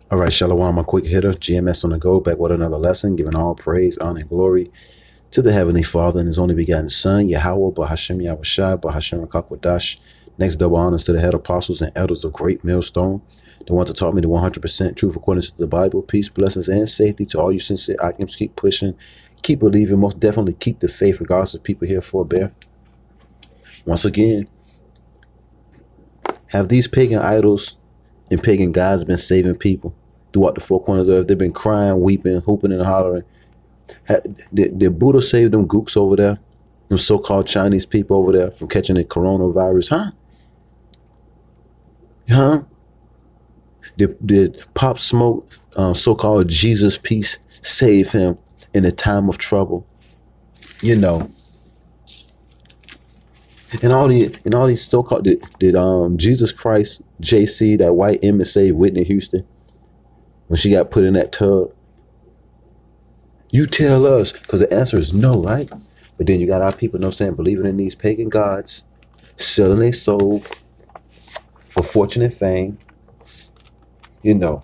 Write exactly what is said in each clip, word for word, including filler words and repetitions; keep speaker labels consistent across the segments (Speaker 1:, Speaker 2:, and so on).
Speaker 1: All right, Shalom, a quick hitter, G M S on the go, back with another lesson, giving all praise, honor, and glory to the Heavenly Father and His only begotten Son, Yahweh, Bahashem Yahushai, Bahashem Rakakwadash. Next, double honors to the head apostles and elders of Great Millstone, the ones that taught me the one hundred percent truth according to the Bible. Peace, blessings, and safety to all you sincere items. Keep pushing, keep believing, most definitely keep the faith, regardless of people here for a bear. Once again, have these pagan idols and pagan gods been saving people throughout the four corners of the earth? They've been crying, weeping, hooping, and hollering. Did, did Buddha save them gooks over there, them so-called Chinese people over there, from catching the coronavirus? Huh? Huh? Did, did Pop Smoke, um, so-called Jesus Peace, save him in a time of trouble? You know. And all the and all these so-called did, did um Jesus Christ J C, that white image, save Whitney Houston when she got put in that tub? You tell us, because the answer is no, right? But then you got our people, you know what I'm saying, believing in these pagan gods, selling their soul for fortune and fame, you know,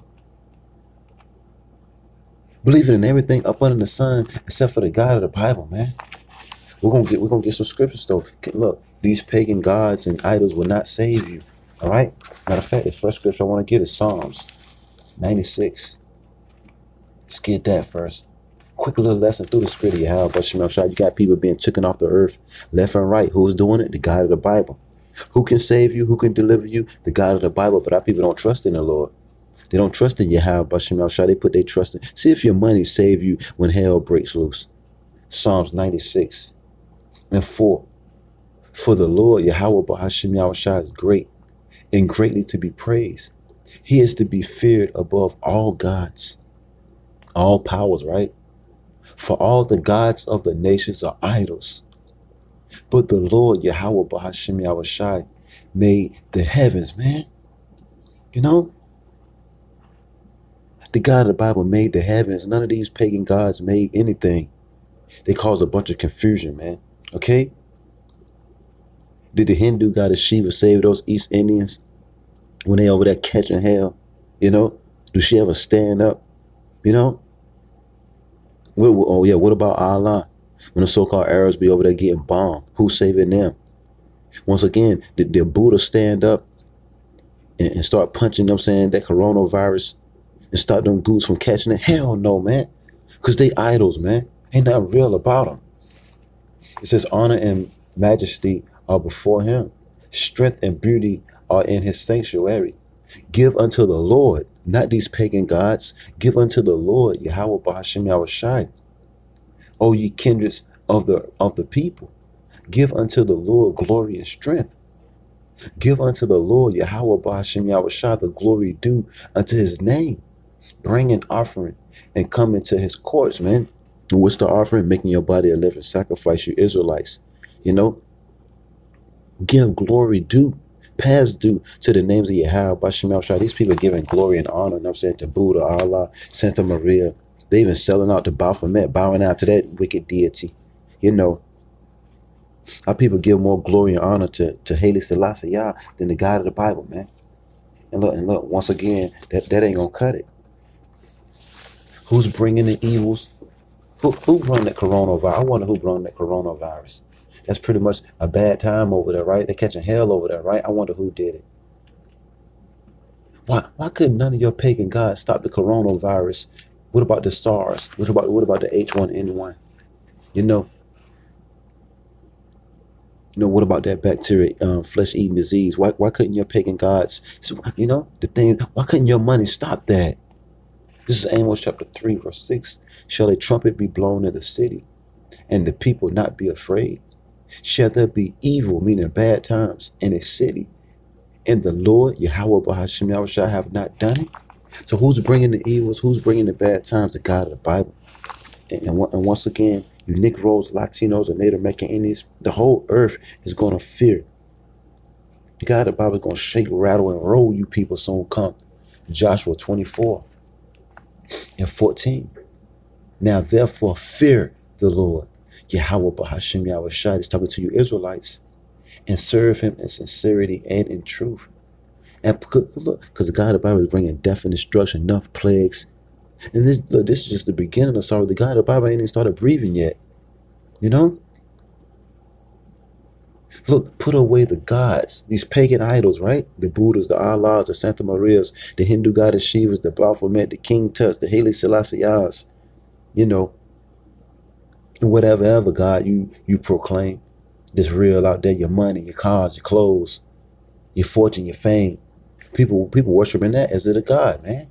Speaker 1: believing in everything up under the sun except for the God of the Bible, man. We're gonna get we're gonna get some scriptures though. Look, these pagan gods and idols will not save you. All right. Matter of fact, the first scripture I want to get is Psalms ninety-six. Let's get that first. Quick little lesson through the spirit of Yahweh, but Shemel Shai, you got people being taken off the earth left and right. Who's doing it? The God of the Bible. Who can save you? Who can deliver you? The God of the Bible. But our people don't trust in the Lord. They don't trust in Yahweh, but Shemel Shai. They put their trust in. See if your money save you when hell breaks loose. Psalms ninety-six and four. For the Lord, Yahweh Bahashem Yahushai, is great and greatly to be praised. He is to be feared above all gods, all powers, right? For all the gods of the nations are idols. But the Lord, Yahweh Bahashem Yahushai, made the heavens, man. You know? The God of the Bible made the heavens. None of these pagan gods made anything. They caused a bunch of confusion, man. Okay? Did the Hindu goddess Shiva save those East Indians when they over there catching hell? You know? Do she ever stand up? You know? What, oh, yeah, what about Allah? When the so-called Arabs be over there getting bombed, who's saving them? Once again, did, did Buddha stand up and, and start punching, you know what I'm saying, that coronavirus and stop them goose from catching it? Hell no, man. Because they idols, man. Ain't nothing real about them. It says honor and majesty are before him. Strength and beauty are in his sanctuary. Give unto the Lord, not these pagan gods. Give unto the Lord, Yahweh Bahashem Yahushai. O ye kindreds of the of the people, give unto the Lord glory and strength. Give unto the Lord, Yahweh Bahashem Yahushai, the glory due unto his name. Bring an offering and come into his courts, man. And what's the offering? Making your body a living sacrifice, you Israelites. You know, give glory due, past due to the names of Yahweh Bahashem Yahushai. These people are giving glory and honor, and I'm saying, to Buddha, Allah, Santa Maria. They even selling out to Baphomet, bowing out to that wicked deity. You know, our people give more glory and honor to, to Haile Selassie Yah than the God of the Bible, man. And look, and look, once again, that, that ain't gonna cut it. Who's bringing the evils? Who, who brought that coronavirus? I wonder who brought that coronavirus. That's pretty much a bad time over there, right? They're catching hell over there, right? I wonder who did it. Why, why couldn't none of your pagan gods stop the coronavirus? What about the SARS? What about what about the H one N one? You know, you know, what about that bacteria, um, flesh-eating disease? Why why couldn't your pagan gods, you know, the thing, why couldn't your money stop that? This is Amos chapter three, verse six. Shall a trumpet be blown in the city, and the people not be afraid? Shall there be evil, meaning bad times, in a city, and the Lord, Yahweh Bahashem Yahushai, have not done it? So who's bringing the evils? Who's bringing the bad times? The God of the Bible. And, and, and once again, you Negroes, Latinos, and Native American Indians, the whole earth is going to fear. The God of the Bible is going to shake, rattle, and roll you people soon come. Joshua twenty-four and fourteen. Now therefore fear the Lord, Yahweh Bahashem Yahushai. He's talking to you Israelites, and serve him in sincerity and in truth. And look, because the God of the Bible is bringing death and destruction, enough plagues. And this, look, this is just the beginning of sorrow. The God of the Bible ain't even started breathing yet. You know? Look, put away the gods, these pagan idols, right? The Buddhas, the Allahs, the Santa Marias, the Hindu goddess Shivas, the Baphomet, the King Tut's, the Haile Selassii's, you know, and whatever other God you, you proclaim that's real out there, your money, your cars, your clothes, your fortune, your fame. People, people worshiping that as it a God, man.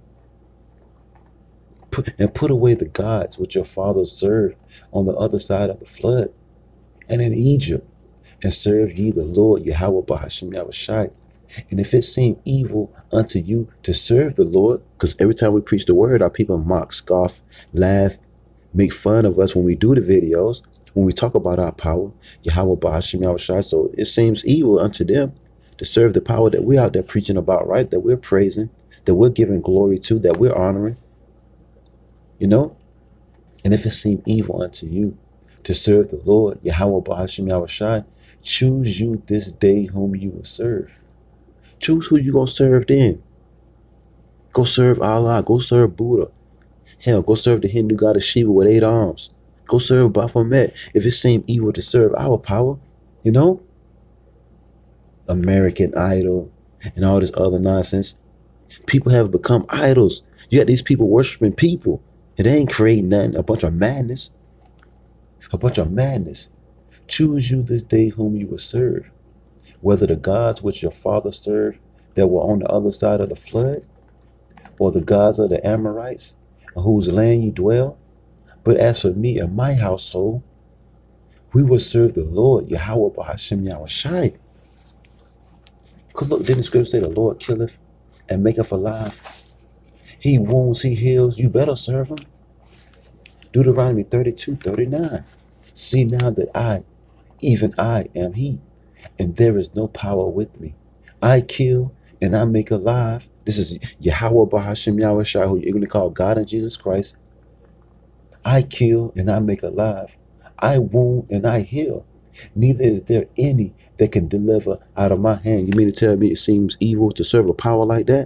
Speaker 1: Put, and put away the gods which your fathers served on the other side of the flood and in Egypt, and serve ye the Lord Yahweh Bahashim Yahushai. And if it seem evil unto you to serve the Lord, because every time we preach the word, our people mock, scoff, laugh, make fun of us when we do the videos, when we talk about our power, Yahweh Bahashim Yahushai. So it seems evil unto them to serve the power that we're out there preaching about, right? That we're praising, that we're giving glory to, that we're honoring. You know? And if it seem evil unto you to serve the Lord, Yahweh Bahashim Yahushai, choose you this day whom you will serve. Choose who you gonna serve then. Go serve Allah. Go serve Buddha. Hell, go serve the Hindu goddess Shiva with eight arms. Go serve Baphomet. If it seem evil to serve our power, you know? American Idol and all this other nonsense. People have become idols. You got these people worshiping people. And they ain't creating nothing. A bunch of madness. A bunch of madness. Choose you this day whom you will serve, whether the gods which your father served that were on the other side of the flood, or the gods of the Amorites, on whose land you dwell. But as for me and my household, we will serve the Lord, Yahweh Bahashim Yahushai. Because look, didn't the scripture say the Lord killeth and maketh alive? He wounds, he heals. You better serve him. Deuteronomy thirty-two, thirty-nine. See now that I, even I am he, and there is no power with me. I kill and I make alive. This is Yahweh Bahashim Yahushai, who you're going to call God and Jesus Christ. I kill and I make alive. I wound and I heal. Neither is there any that can deliver out of my hand. You mean to tell me it seems evil to serve a power like that?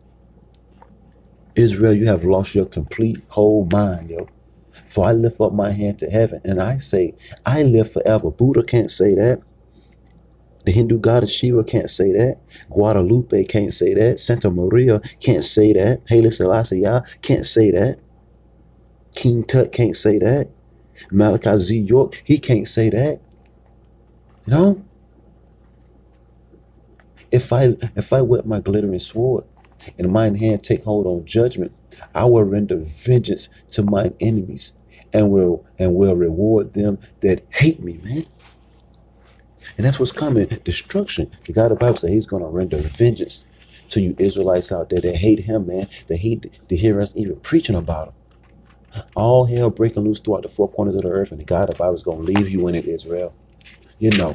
Speaker 1: Israel, you have lost your complete whole mind, yo. For I lift up my hand to heaven and I say, I live forever. Buddha can't say that. The Hindu goddess Shiva can't say that. Guadalupe can't say that. Santa Maria can't say that. Haile Selassie can't say that. King Tut can't say that. Malachi Z. York, he can't say that. You know? If I if I whip my glittering sword and mine hand take hold on judgment, I will render vengeance to mine enemies and will and will reward them that hate me, man. And that's what's coming. Destruction. The God of the Bible says he's going to render vengeance to you Israelites out there that hate him, man. That hate to hear us even preaching about him. All hell breaking loose throughout the four corners of the earth, and the God of the Bible is going to leave you in it, Israel. You know.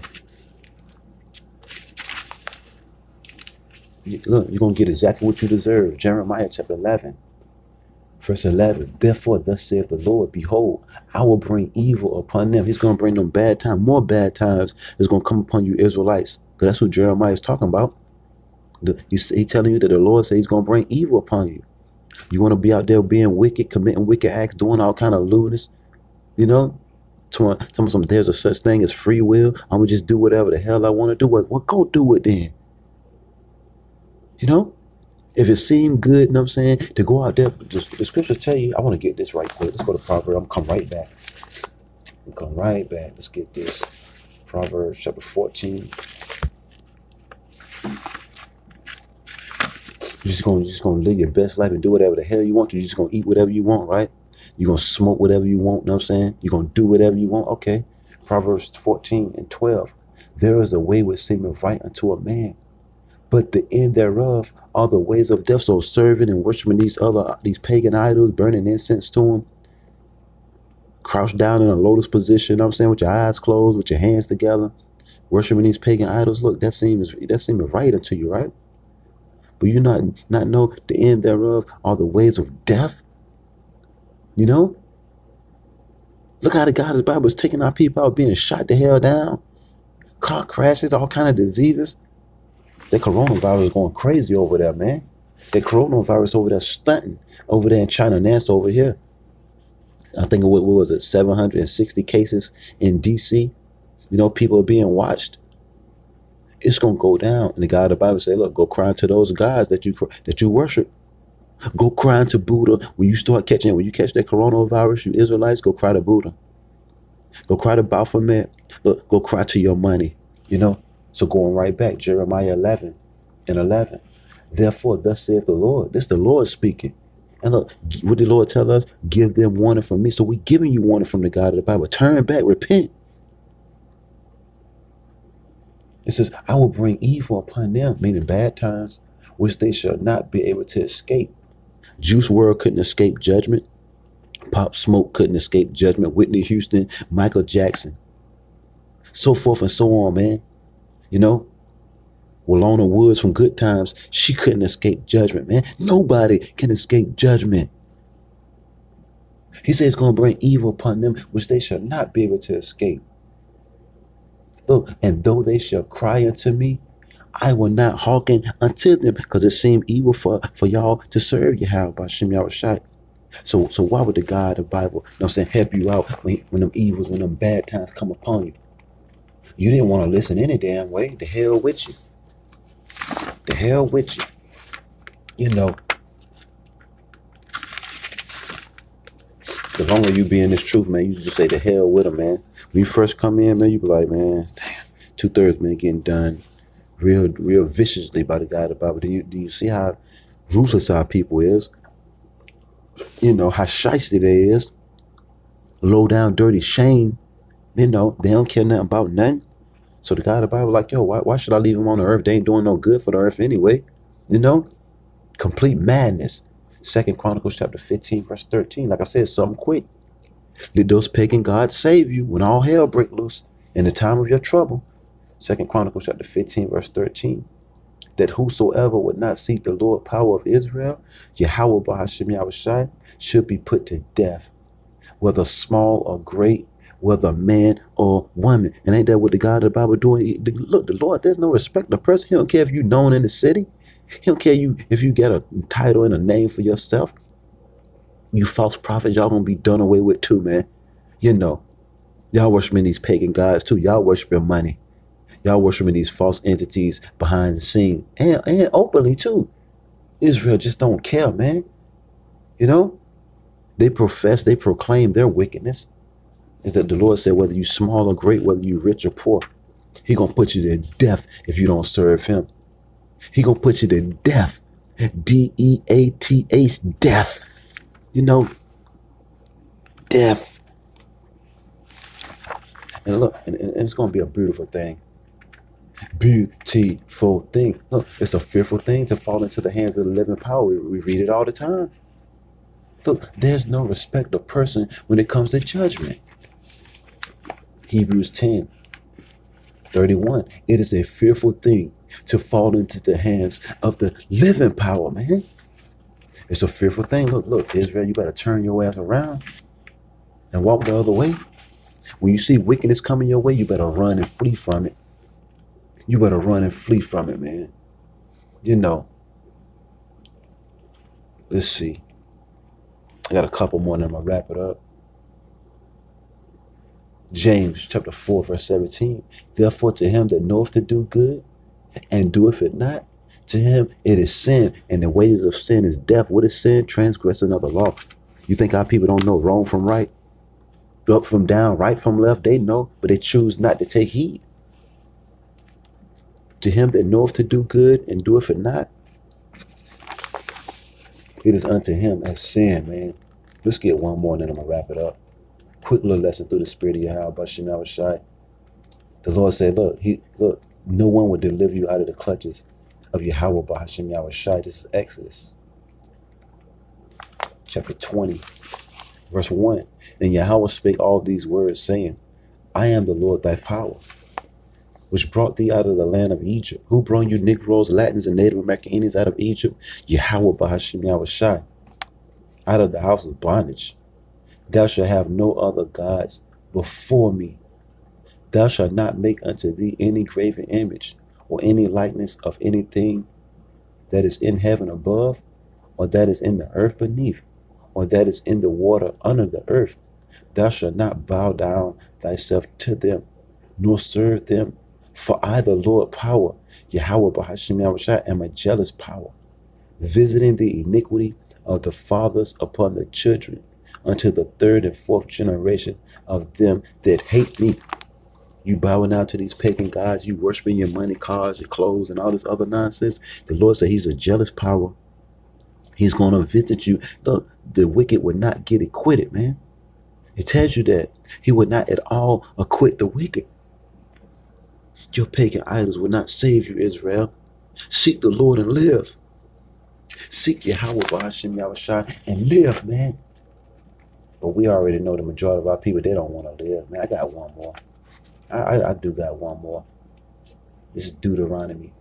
Speaker 1: Look, you're going to get exactly what you deserve. Jeremiah chapter eleven, verse eleven. Therefore, thus saith the Lord, behold, I will bring evil upon them. He's going to bring them bad times. More bad times is going to come upon you Israelites. Because that's what Jeremiah is talking about. The, he's, he's telling you that the Lord says he's going to bring evil upon you. You want to be out there being wicked, committing wicked acts, doing all kind of lewdness, you know? Some, some, some, there's a such thing as free will. I'm going to just do whatever the hell I want to do. Well, well, go do it then. You know? If it seemed good, you know what I'm saying, to go out there, the, the scriptures tell you, I want to get this right quick. Let's go to Proverbs. I'm come right back. I'm come right back. Let's get this. Proverbs chapter fourteen. You're just gonna just gonna live your best life and do whatever the hell you want to. You're just gonna eat whatever you want, right? You're gonna smoke whatever you want, you know what I'm saying? You're gonna do whatever you want. Okay. Proverbs fourteen and twelve. There is a way which seemeth right unto a man, but the end thereof are the ways of death. So serving and worshiping these other these pagan idols, burning incense to them, crouched down in a lotus position, you know what I'm saying, with your eyes closed, with your hands together, worshiping these pagan idols. Look, that seems that seems right unto you, right? But you not not know the end thereof are the ways of death. You know? Look how the God of the Bible is taking our people out, being shot the hell down, car crashes, all kind of diseases. The coronavirus is going crazy over there, man. The coronavirus over there stunting over there in China, and that's over here. I think what, what was it, seven hundred sixty cases in D C. You know, people are being watched. It's gonna go down. And the God of the Bible say, look, go cry to those gods that you that you worship. Go cry to Buddha when you start catching. When you catch that coronavirus, you Israelites, go cry to Buddha. Go cry to Baphomet. Look, go cry to your money. You know. So going right back, Jeremiah eleven and eleven. Therefore, thus saith the Lord. This is the Lord speaking. And look, what did the Lord tell us? Give them warning from me. So we giving you warning from the God of the Bible. Turn back, repent. It says, I will bring evil upon them, meaning bad times, which they shall not be able to escape. Juice world couldn't escape judgment. Pop Smoke couldn't escape judgment. Whitney Houston, Michael Jackson, so forth and so on, man. You know, Walona Woods from Good Times, she couldn't escape judgment, man. Nobody can escape judgment. He says it's going to bring evil upon them, which they shall not be able to escape. Look, and though they shall cry unto me, I will not hearken unto them, because it seemed evil for, for y'all to serve Yahweh by Shem Yahushai. So, so why would the God of the Bible, you know what I'm saying, help you out when, when them evils, when them bad times come upon you? You didn't want to listen any damn way. The hell with you. The hell with you. You know. The longer you be in this truth, man, you just say the hell with them, man. When you first come in, man, you be like, man, damn, two-thirds, man, getting done real, real viciously by the God of the Bible. Do you, do you see how ruthless our people is? You know, how shiesty they is. Low down, dirty shame. You know, they don't care nothing about nothing. So the God of the Bible like, yo, why, why should I leave them on the earth? They ain't doing no good for the earth anyway. You know? Complete madness. Second Chronicles chapter fifteen, verse thirteen. Like I said, something quick. Did those pagan gods save you when all hell break loose in the time of your trouble? Second Chronicles chapter fifteen, verse thirteen. That whosoever would not seek the Lord power of Israel, Yahweh Bahashem Yahushai, should be put to death, whether small or great, whether man or woman. And ain't that what the God of the Bible doing? Look, the Lord, there's no respect of person. He don't care if you're known in the city. He don't care you if you get a title and a name for yourself. You false prophets, y'all gonna be done away with too, man. You know, y'all worshiping these pagan gods too. Y'all worshiping money. Y'all worshiping these false entities behind the scene and, and openly too. Israel just don't care, man. You know, they profess, they proclaim their wickedness. Is that the Lord said, whether you small or great, whether you rich or poor, he gonna put you to death if you don't serve him. He gonna put you to death. D E A T H, death. You know, death. And look, and, and it's gonna be a beautiful thing. Beautiful thing. Look, it's a fearful thing to fall into the hands of the living power. We, we read it all the time. Look, there's no respect of person when it comes to judgment. Hebrews ten, thirty-one. It is a fearful thing to fall into the hands of the living power, man. It's a fearful thing. Look, look, Israel, you better turn your ass around and walk the other way. When you see wickedness coming your way, you better run and flee from it. You better run and flee from it, man. You know. Let's see. I got a couple more and I'm going to wrap it up. James chapter four, verse seventeen. Therefore to him that knoweth to do good and doeth it not, to him it is sin, and the wages of sin is death. What is sin? Transgressing of the law. You think our people don't know wrong from right? Up from down, right from left? They know, but they choose not to take heed. To him that knoweth to do good and doeth it not, it is unto him as sin, man. Let's get one more and then I'm going to wrap it up. Quick little lesson through the spirit of Yahweh Bashem Yahushai. The Lord said, look, he, look, no one will deliver you out of the clutches of Yahweh Bashem Yahushai. This is Exodus chapter twenty, verse one. And Yahweh spake all these words, saying, I am the Lord thy power, which brought thee out of the land of Egypt. Who brought you Negroes, Latins, and Native American Indians out of Egypt? Yahweh Bahashem Yahushai, out of the house of bondage. Thou shalt have no other gods before me. Thou shalt not make unto thee any graven image or any likeness of anything that is in heaven above, or that is in the earth beneath, or that is in the water under the earth. Thou shalt not bow down thyself to them, nor serve them. For I, the Lord power, Yahweh Bahashim Yahushua, am a jealous power, visiting the iniquity of the fathers upon the children, unto the third and fourth generation of them that hate me. You bowing out to these pagan gods, you worshiping your money, cars, your clothes, and all this other nonsense. The Lord said he's a jealous power. He's going to visit you. Look, the wicked would not get acquitted, man. It tells you that he would not at all acquit the wicked. Your pagan idols will not save you, Israel. Seek the Lord and live. Seek Yahweh Bahashim Yahushua and live, man. But we already know the majority of our people, they don't want to live. Man, I got one more. I, I, I do got one more. This is Deuteronomy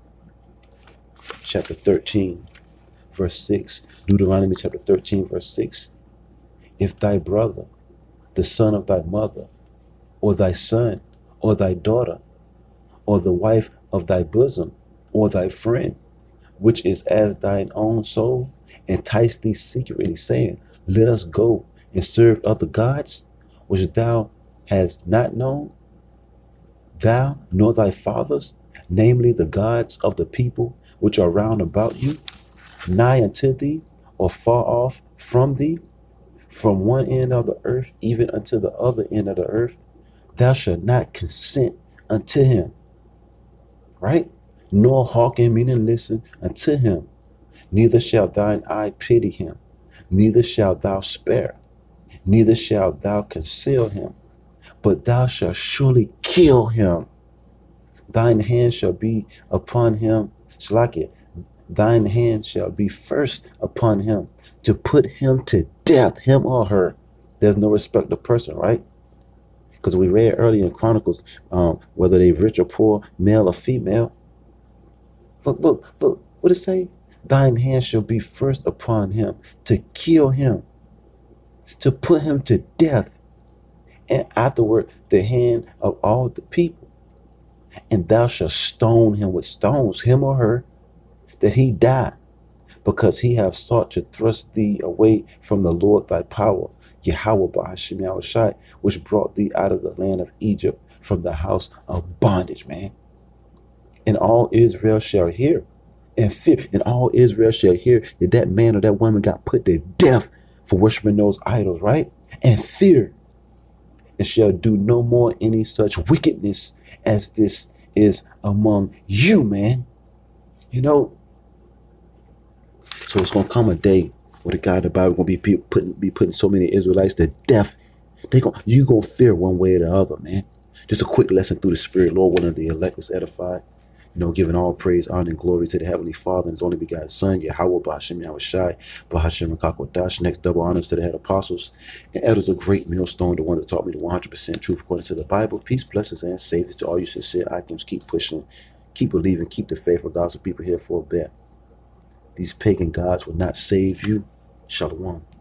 Speaker 1: chapter thirteen, verse six. Deuteronomy chapter thirteen, verse six. If thy brother, the son of thy mother, or thy son, or thy daughter, or the wife of thy bosom, or thy friend, which is as thine own soul, entice thee secretly, saying, let us go and serve other gods, which thou hast not known, thou nor thy fathers, namely the gods of the people which are round about you, nigh unto thee, or far off from thee, from one end of the earth even unto the other end of the earth, thou shalt not consent unto him. Right? Nor hearken, meaning listen, unto him. Neither shall thine eye pity him, neither shalt thou spare, neither shalt thou conceal him, but thou shalt surely kill him. Thine hand shall be upon him, Slakia, thine hand shall be first upon him, to put him to death, him or her. There's no respect of person, right? Because we read earlier in Chronicles, um, whether they rich or poor, male or female. Look, look, look, what it say? Thine hand shall be first upon him, to kill him, to put him to death, and afterward the hand of all the people. And thou shalt stone him with stones, him or her, that he die, because he hath sought to thrust thee away from the Lord thy power, Yahweh Bahashim Yahushua, which brought thee out of the land of Egypt, from the house of bondage, man. And all Israel shall hear and fear, and all Israel shall hear that that man or that woman got put to death for worshiping those idols, right? And fear, and shall do no more any such wickedness as this is among you, man. You know, so it's gonna come a day where the God of the Bible gonna be putting be putting so many Israelites to death. They gonna you gonna fear one way or the other, man. Just a quick lesson through the Spirit, Lord, one of the elect is edified. You know, giving all praise, honor, and glory to the Heavenly Father and His only begotten Son, Yahweh Bahashim Yahushua, Bahashim Kakodash. Next, double honors to the head apostles and elders of great millstone, the one that taught me the one hundred percent truth according to the Bible. Peace, blessings, and safety to all you sincere items. Keep pushing, keep believing, keep the faith of God's people here for a bit. These pagan gods will not save you. Shalom.